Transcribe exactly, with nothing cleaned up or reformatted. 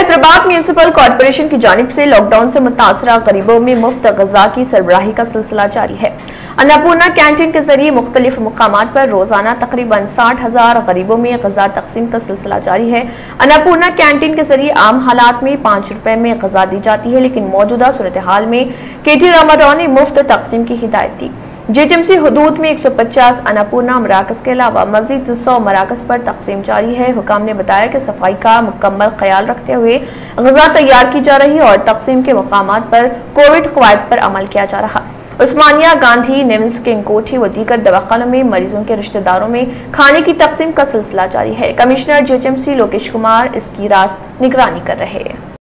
Hyderabad municipal corporation की जानिब से लॉकडाउन से मुतासरा गरीबों में मुफ्त गजा की सरबराही का सिलसिला जारी है। अन्नपूर्णा कैंटीन के जरिए मुख्तलिफ मुकामात पर रोजाना तकरीबन साठ हजार गरीबों में गजा तकसीम का सिलसिला जारी है। अन्नपूर्णा कैंटीन के जरिए आम हालात में पाँच रुपए में गजा दी जाती है, लेकिन मौजूदा सूरत हाल में के टी रामाराव ने मुफ्त तकसीम की हिदायत दी। जेएचएमसी हुदूद में एक सौ पचास अन्नपूर्णा मराकज के अलावा मजीद सौ मराकज पर तकसीम जारी है। हुकाम ने बताया कि सफाई का मुकम्मल ख्याल रखते हुए गजा तैयार की जा रही है और तकसीम के मकामात पर कोविड कवायद पर अमल किया जा रहा। उस्मानिया, गांधी, निम्स, किंग कोठी व दीगर दवाखानों में मरीजों के रिश्तेदारों में खाने की तकसीम का सिलसिला जारी है। कमिश्नर जेएचएमसी लोकेश कुमार इसकी रास्त निगरानी कर रहे हैं।